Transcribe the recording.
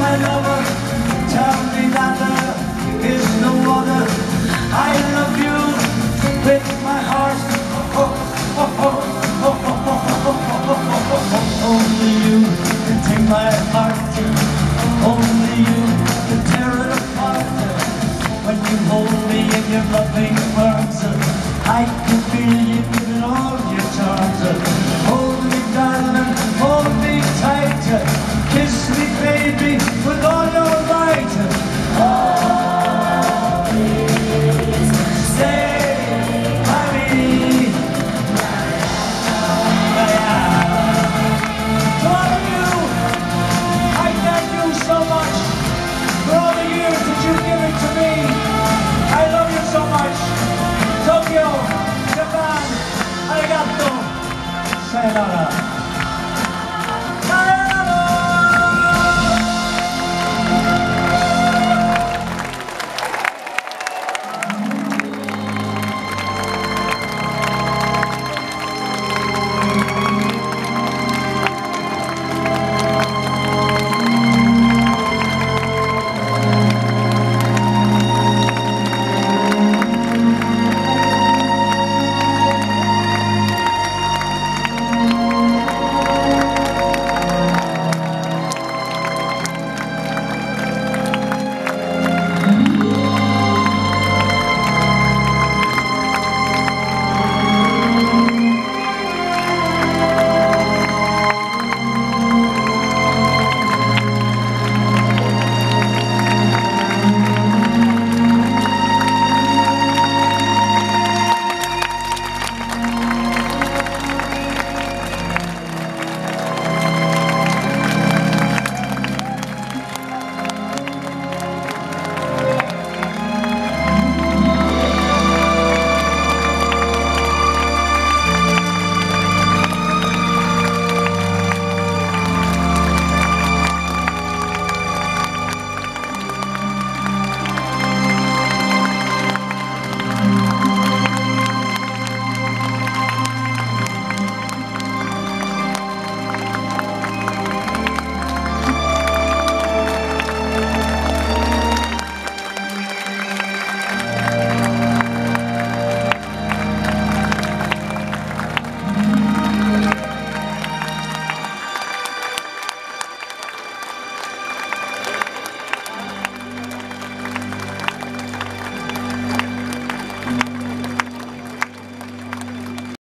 my lover, tell me that there is no other. I love you with my heart. Only you can take my heart. Only you can tear it apart. When you hold me in your loving arms, I can feel you giving all your charms. Hold me, darling, hold me tight. Kiss me, baby, with all your might.